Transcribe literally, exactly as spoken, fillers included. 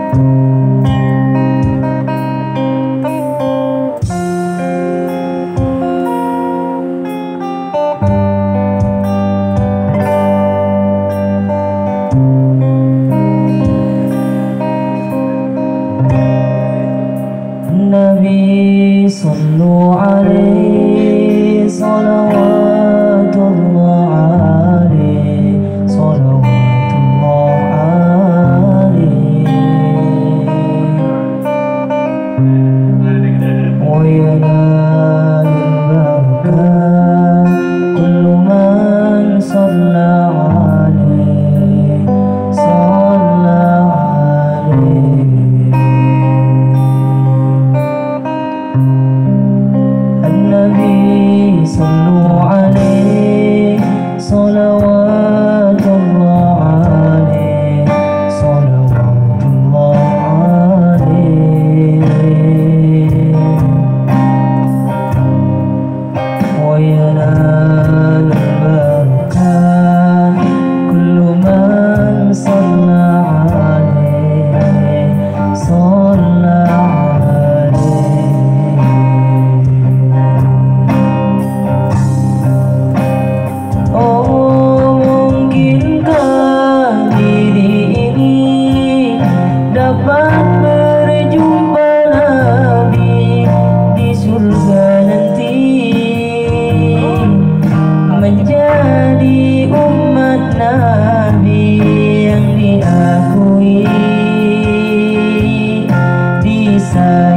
Nabi sallu alaihi salawatullah alaihi salawatullah alaihi wa yanalul barakah kullu man salla alaihi salla alaihi. Nabi sallu alaihi salawatullah alaihi salawatullah alaihi wa yanalul barakah kullu man salla alaihi salla dapat berjumpa Nabi di surga nanti, menjadi umat Nabi yang diakui di sana.